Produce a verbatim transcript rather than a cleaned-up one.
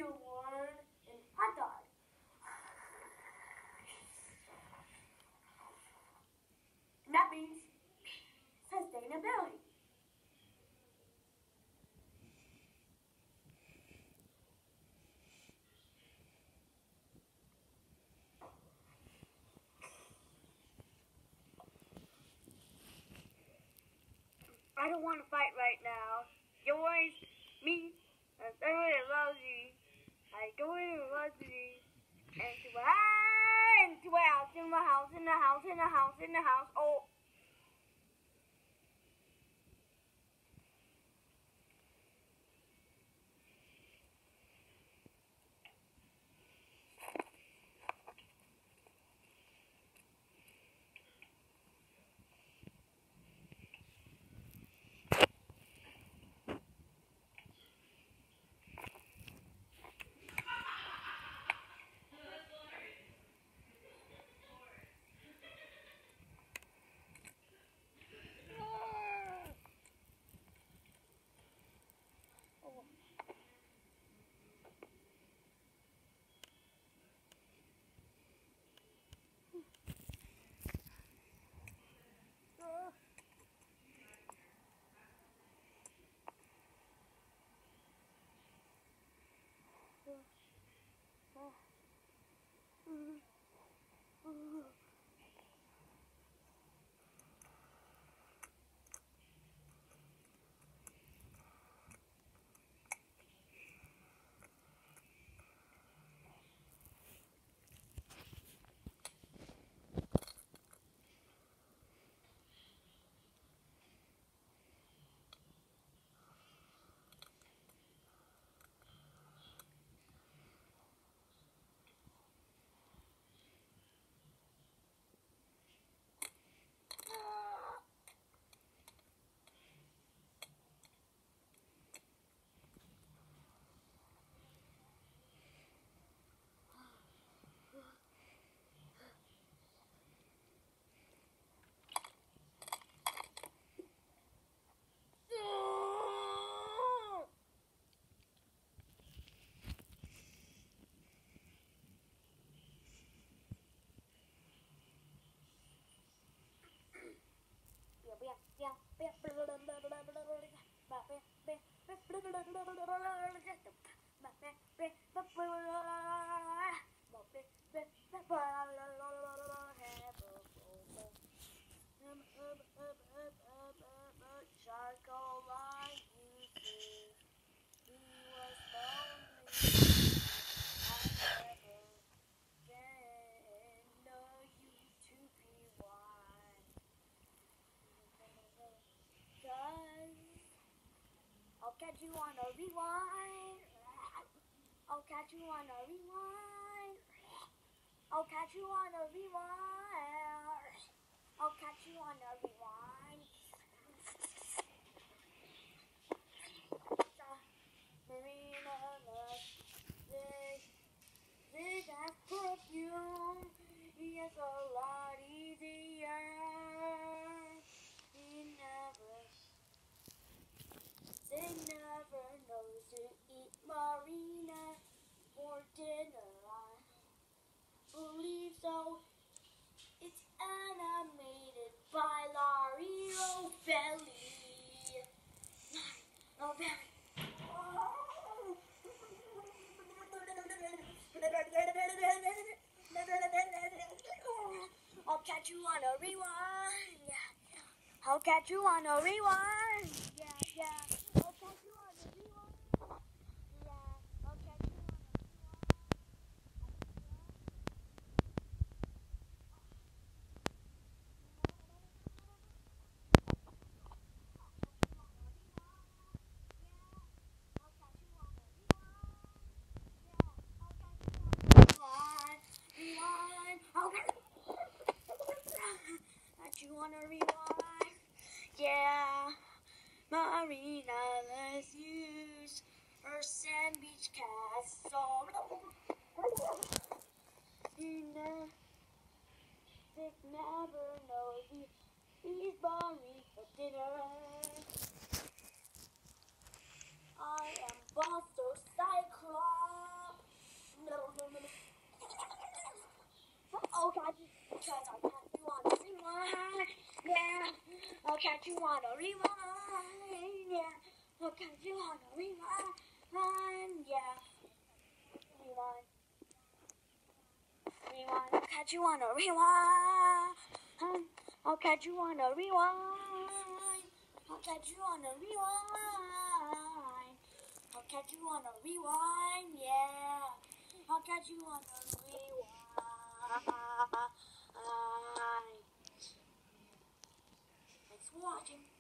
corn and hot dog. And that means sustainability. I don't want to fight right now. Yours, me, and everybody loves you. I go in and love you. And to ah, into my house, in my house, in the house, in the house, in the house. Oh. I'll catch you on a rewind. I'll catch you on a rewind. I'll catch you on a rewind. I'll catch you on a rewind. Marina loves Zig. Zig has perfume. He is a lot easier. He never, Zig never knows to eat Marina for dinner. I believe so. It's animated by Lario Belly. Oh, Belly. I'll catch you on a rewind. Yeah. I'll catch you on a rewind. Yeah, yeah. I'll catch you on a rewind. Yeah, I'll catch you on a rewind. You wanna rewind? Yeah, Marina, let's use her sand beach castle. You know, Dick never knows he, he's boring for dinner. I am Buster Cyclone. on a rewind, yeah. I'll catch you on a rewind, yeah. Rewind. Rewind. I'll catch you on a rewind. I'll catch you on a rewind. I'll catch you on a rewind. I'll catch you on a rewind, yeah. I'll catch you on a rewind. Thanks for watching.